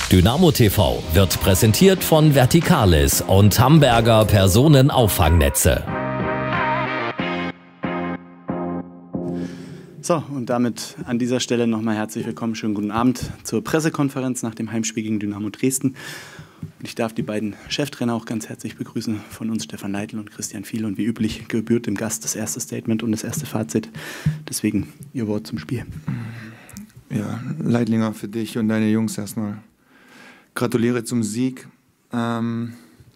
Dynamo TV wird präsentiert von Verticalis und Hamburger Personenauffangnetze. So, und damit an dieser Stelle nochmal herzlich willkommen, schönen guten Abend zur Pressekonferenz nach dem Heimspiel gegen Dynamo Dresden. Und ich darf die beiden Cheftrainer auch ganz herzlich begrüßen, von uns Stefan Leitl und Christian Fiel. Und wie üblich gebührt dem Gast das erste Statement und das erste Fazit. Deswegen Ihr Wort zum Spiel. Ja, Leitlinger, für dich und deine Jungs erstmal. Gratuliere zum Sieg. Wir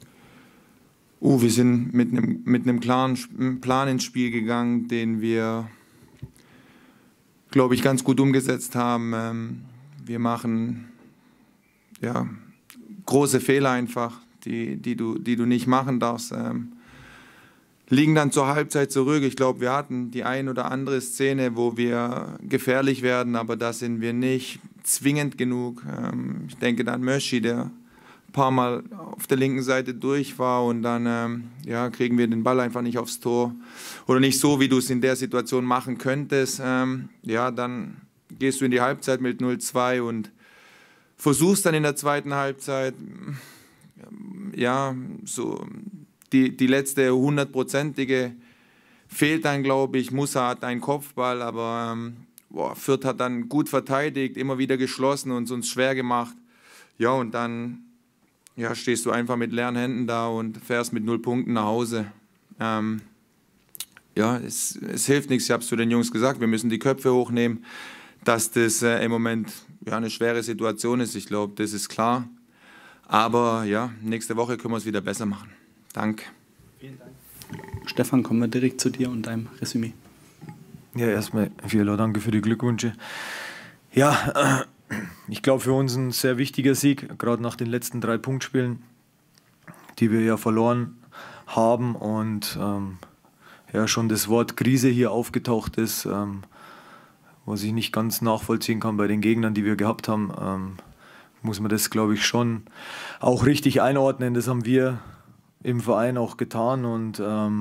sind mit einem klaren Plan ins Spiel gegangen, den wir, glaube ich, ganz gut umgesetzt haben. Wir machen ja, große Fehler einfach, die du nicht machen darfst. Liegen dann zur Halbzeit zurück. Ich glaube, wir hatten die ein oder andere Szene, wo wir gefährlich werden, aber da sind wir nicht zwingend genug. Ich denke dann Möschi, der ein paar Mal auf der linken Seite durch war und dann ja, kriegen wir den Ball einfach nicht aufs Tor. Oder nicht so, wie du es in der Situation machen könntest. Ja, dann gehst du in die Halbzeit mit 0-2 und versuchst dann in der zweiten Halbzeit, ja, so die letzte 100-prozentige fehlt dann, glaube ich. Musa hat einen Kopfball, aber Fürth hat dann gut verteidigt, immer wieder geschlossen und es uns schwer gemacht. Ja, und dann ja, stehst du einfach mit leeren Händen da und fährst mit 0 Punkten nach Hause. Ja, es hilft nichts, ich habe es zu den Jungs gesagt, wir müssen die Köpfe hochnehmen, dass das im Moment ja, eine schwere Situation ist. Ich glaube, das ist klar. Aber ja, nächste Woche können wir es wieder besser machen. Danke. Vielen Dank. Stefan, kommen wir direkt zu dir und deinem Resümee. Ja, erstmal vielen Dank für die Glückwünsche. Ja, ich glaube für uns ein sehr wichtiger Sieg, gerade nach den letzten 3 Punktspielen, die wir ja verloren haben und ja schon das Wort Krise hier aufgetaucht ist, was ich nicht ganz nachvollziehen kann bei den Gegnern, die wir gehabt haben, muss man das, glaube ich, schon auch richtig einordnen. Das haben wir im Verein auch getan und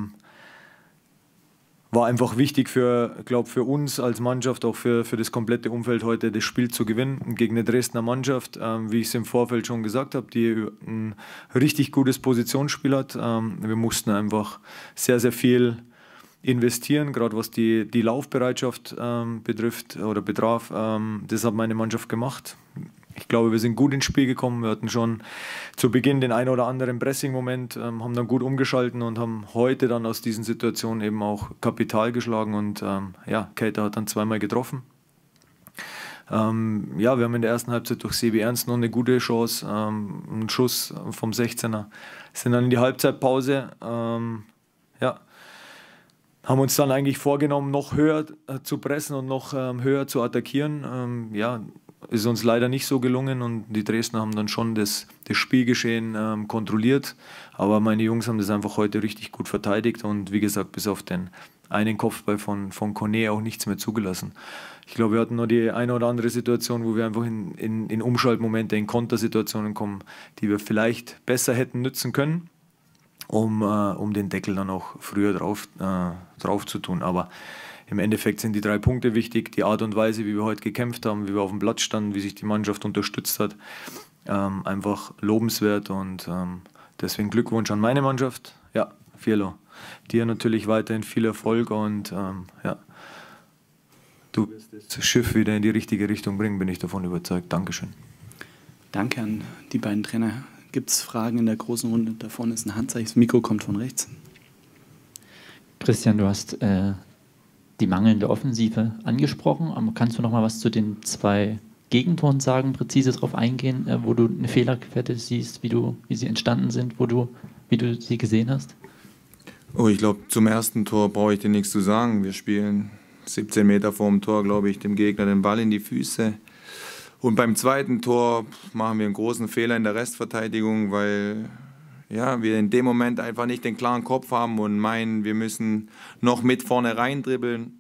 war einfach wichtig für uns als Mannschaft, auch für das komplette Umfeld heute das Spiel zu gewinnen gegen eine Dresdner Mannschaft, wie ich es im Vorfeld schon gesagt habe, die ein richtig gutes Positionsspiel hat. Wir mussten einfach sehr, sehr viel investieren, gerade was die Laufbereitschaft betrifft oder betraf. Das hat meine Mannschaft gemacht. Ich glaube, wir sind gut ins Spiel gekommen. Wir hatten schon zu Beginn den einen oder anderen Pressing-Moment, haben dann gut umgeschalten und haben heute dann aus diesen Situationen eben auch Kapital geschlagen. Und ja, Keita hat dann 2-mal getroffen. Ja, wir haben in der ersten Halbzeit durch Sebi Ernst noch eine gute Chance, einen Schuss vom 16er. Sind dann in die Halbzeitpause. Ja, haben uns dann eigentlich vorgenommen, noch höher zu pressen und noch höher zu attackieren. Ja, ist uns leider nicht so gelungen und die Dresdner haben dann schon das Spielgeschehen kontrolliert. Aber meine Jungs haben das einfach heute richtig gut verteidigt und wie gesagt, bis auf den einen Kopfball von Kone auch nichts mehr zugelassen. Ich glaube, wir hatten noch die eine oder andere Situation, wo wir einfach in Umschaltmomente, in Kontersituationen kommen, die wir vielleicht besser hätten nützen können, um den Deckel dann auch früher drauf zu tun. Aber im Endeffekt sind die 3 Punkte wichtig, die Art und Weise, wie wir heute gekämpft haben, wie wir auf dem Platz standen, wie sich die Mannschaft unterstützt hat, einfach lobenswert und deswegen Glückwunsch an meine Mannschaft. Ja, Fielo, dir natürlich weiterhin viel Erfolg und ja, du wirst das Schiff wieder in die richtige Richtung bringen, bin ich davon überzeugt. Dankeschön. Danke an die beiden Trainer. Gibt es Fragen in der großen Runde? Da vorne ist ein Handzeichen, das Mikro kommt von rechts. Christian, du hast die mangelnde Offensive angesprochen. Kannst du noch mal was zu den 2 Gegentoren sagen, präzise darauf eingehen, wo du eine Fehlerquelle siehst, wie sie entstanden sind, wie du sie gesehen hast? Oh, ich glaube, zum ersten Tor brauche ich dir nichts zu sagen. Wir spielen 17 Meter vor dem Tor, glaube ich, dem Gegner den Ball in die Füße. Und beim zweiten Tor machen wir einen großen Fehler in der Restverteidigung, weil ja, wir in dem Moment einfach nicht den klaren Kopf haben und meinen, wir müssen noch mit vorne rein dribbeln.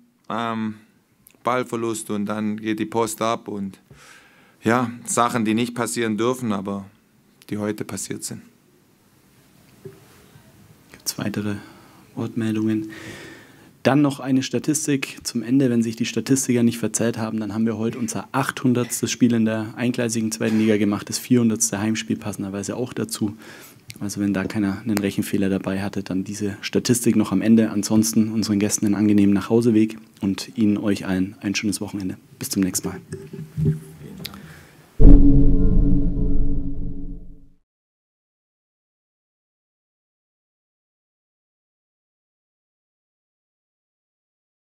Ballverlust und dann geht die Post ab und ja, Sachen, die nicht passieren dürfen, aber die heute passiert sind. Gibt es weitere Wortmeldungen? Dann noch eine Statistik zum Ende. Wenn sich die Statistiker nicht verzählt haben, dann haben wir heute unser 800. Spiel in der eingleisigen 2. Liga gemacht. Das 400. Heimspiel passenderweise auch dazu. Also wenn da keiner einen Rechenfehler dabei hatte, dann diese Statistik noch am Ende. Ansonsten unseren Gästen einen angenehmen Nachhauseweg und Ihnen, euch allen ein schönes Wochenende. Bis zum nächsten Mal.